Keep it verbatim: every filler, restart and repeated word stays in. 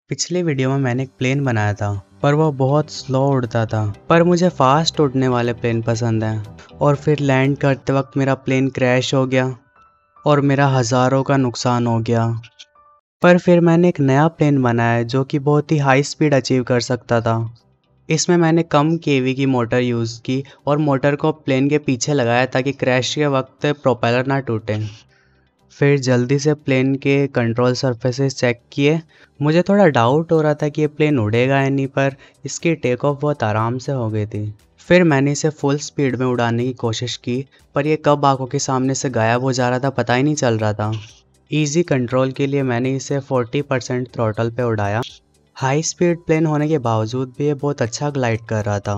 पिछले वीडियो में मैंने एक प्लेन बनाया था, पर वह बहुत स्लो उड़ता था। पर मुझे फास्ट उड़ने वाले प्लेन पसंद हैं। और फिर लैंड करते वक्त मेरा प्लेन क्रैश हो गया और मेरा हज़ारों का नुकसान हो गया। पर फिर मैंने एक नया प्लेन बनाया जो कि बहुत ही हाई स्पीड अचीव कर सकता था। इसमें मैंने कम केवी की मोटर यूज़ की और मोटर को प्लेन के पीछे लगाया ताकि क्रैश के वक्त प्रोपेलर ना टूटे। फिर जल्दी से प्लेन के कंट्रोल सरफेसेस चेक किए। मुझे थोड़ा डाउट हो रहा था कि ये प्लेन उड़ेगा या नहीं, पर इसकी टेक ऑफ बहुत आराम से हो गई थी। फिर मैंने इसे फुल स्पीड में उड़ाने की कोशिश की, पर यह कब आंखों के सामने से गायब हो जा रहा था पता ही नहीं चल रहा था। इजी कंट्रोल के लिए मैंने इसे चालीस परसेंट थ्रॉटल पे उड़ाया। हाई स्पीड प्लेन होने के बावजूद भी ये बहुत अच्छा ग्लाइड कर रहा था।